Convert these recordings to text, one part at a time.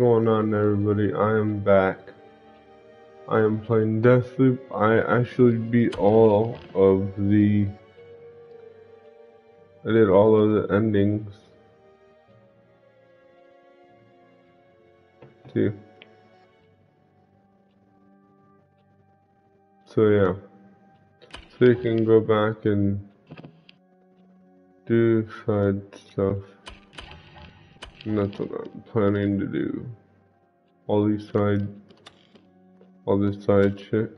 going on, everybody? I am back. I am playing Deathloop. I actually beat all of the... I did all of the endings. See? So yeah. So you can go back and do side stuff. And that's what I'm planning to do. All this side shit.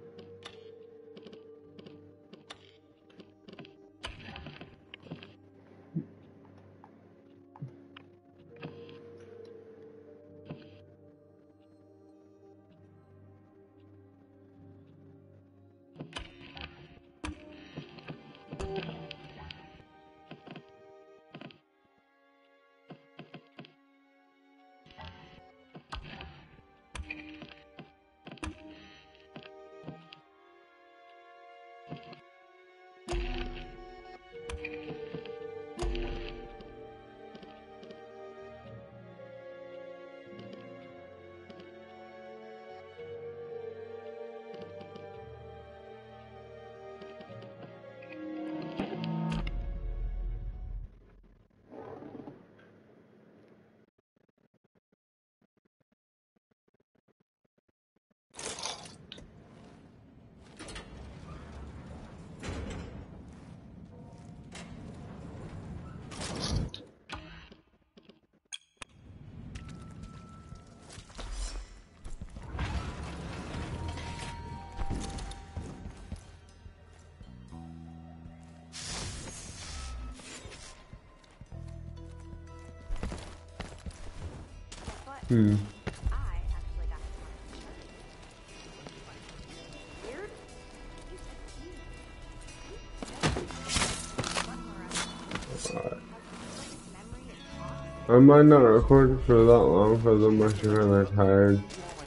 I might not record for that long because I'm actually kind of tired.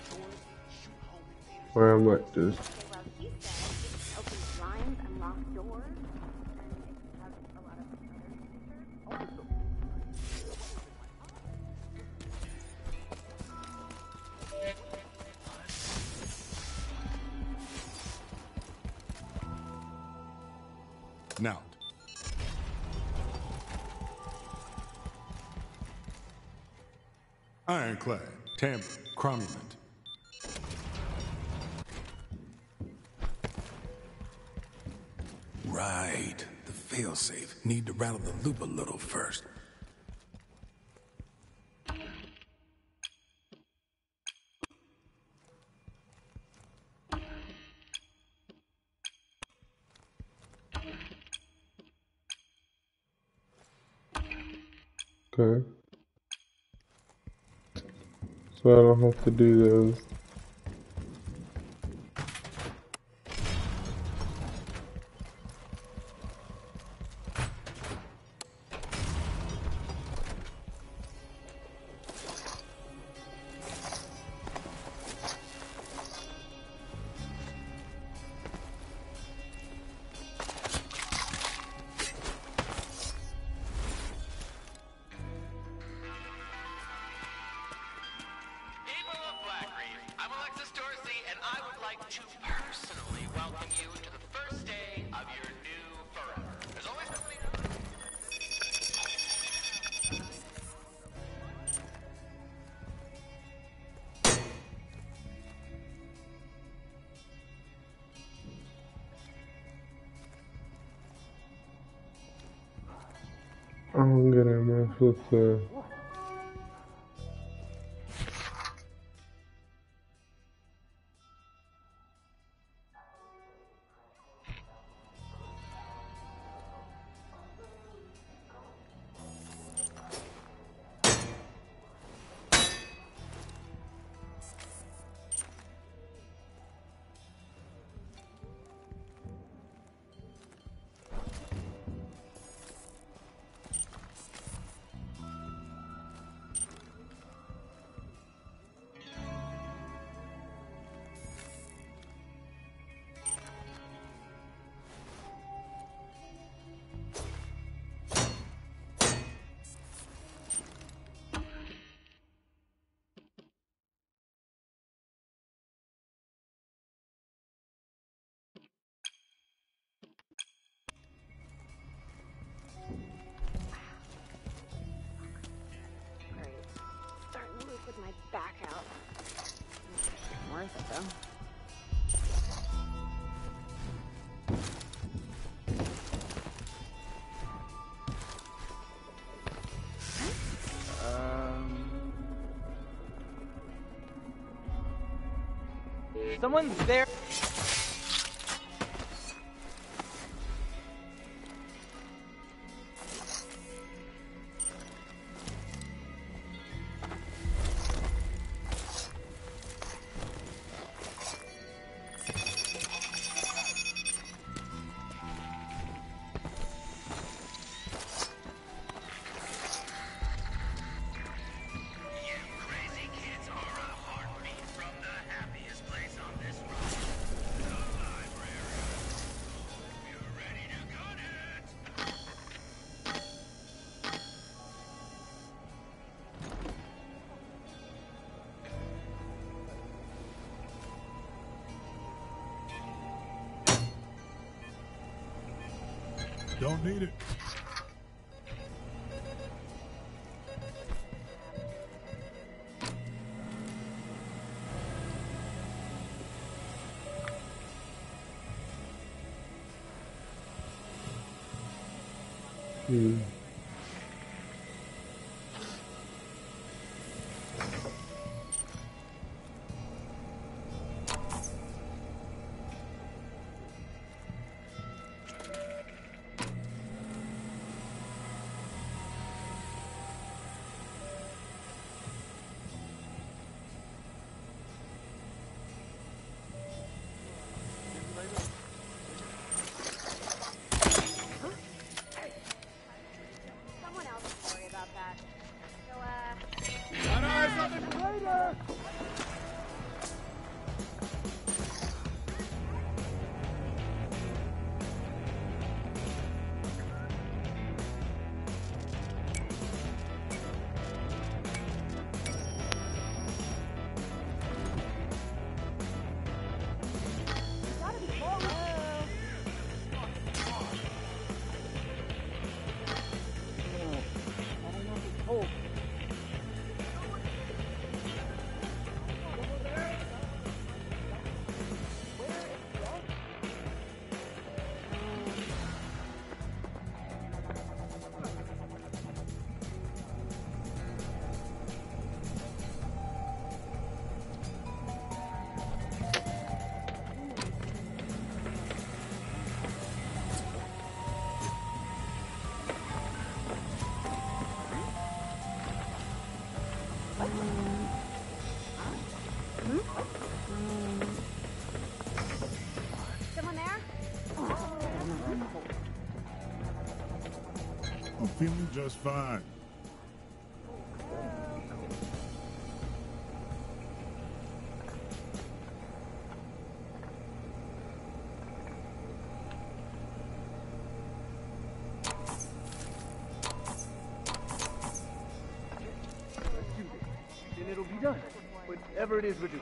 Or I might just... Now. Ironclad, tamper, cromulent. Right, the failsafe. Need to rattle the loop a little first. Okay. So I don't have to do those. I'm gonna mess with the... Someone's there. Don't need it. I'm feeling just fine. Then it'll be done. Whatever it is we're doing.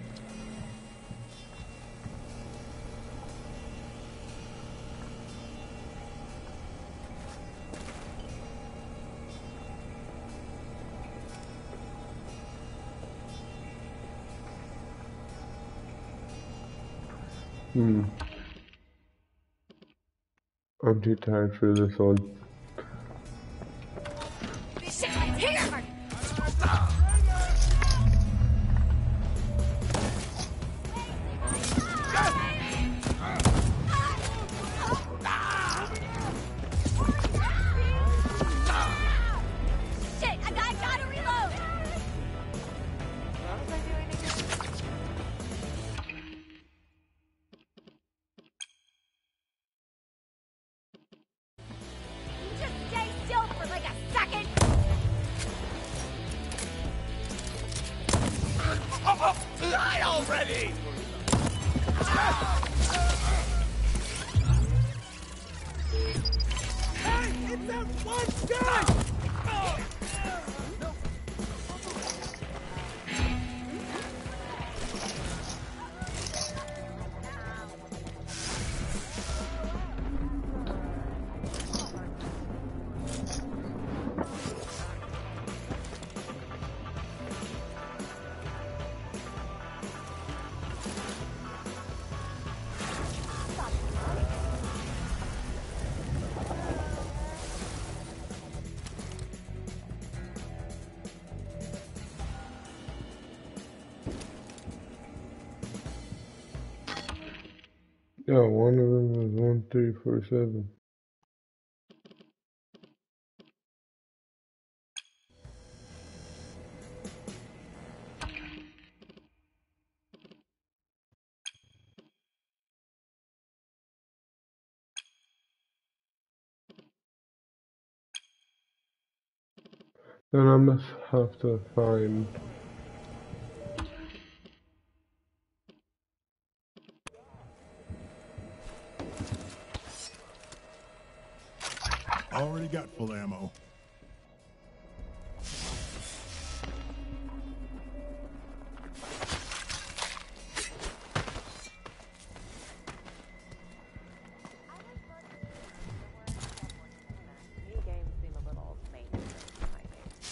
I'm too tired for this one. Yeah, one of them was 1347. Then I must have to find. Already got full ammo. New games seem a little samey to my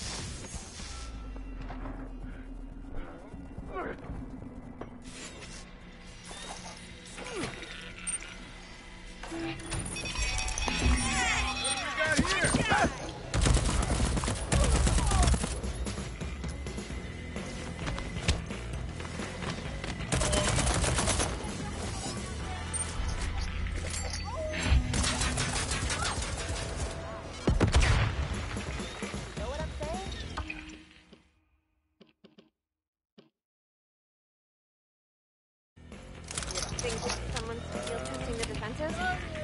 know what I'm saying? You think someone's still testing the defenses?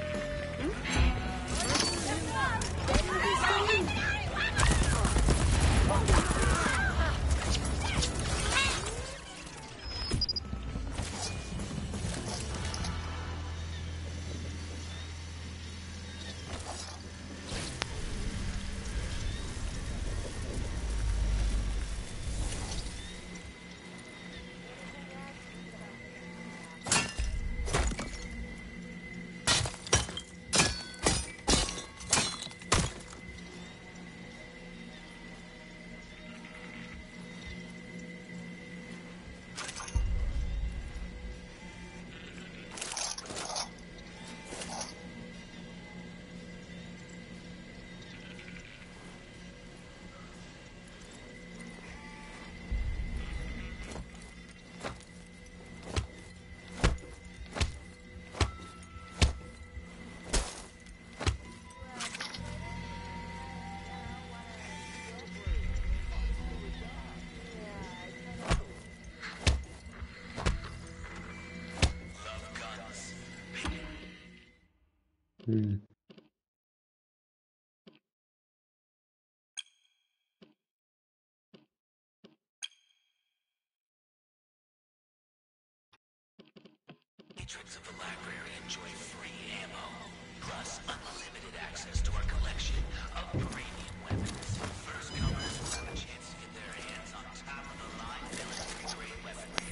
Patrons of the library enjoy free ammo, plus unlimited access to our collection of premium weapons. First comers will have a chance to get their hands on top-of-the-line military-grade weaponry.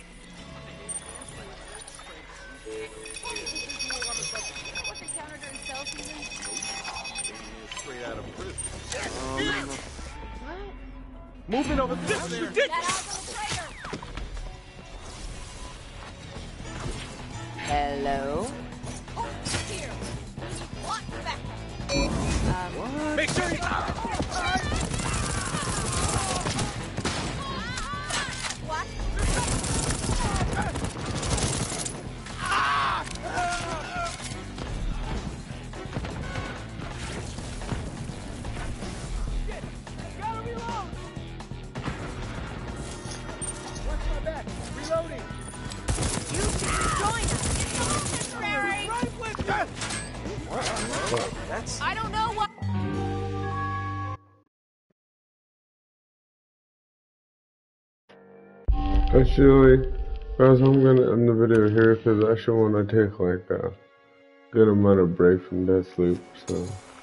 What's the counter during sale season? Straight out of prison. Moving over this is ridiculous. Hello? Here. What back? Make sure you. What? Gotta reload. Watch my back. Reloading. You can join us. Mary. Right with you. I don't know what. Actually, guys, I'm gonna end the video here because I actually want to take like a good amount of break from Deathloop, so.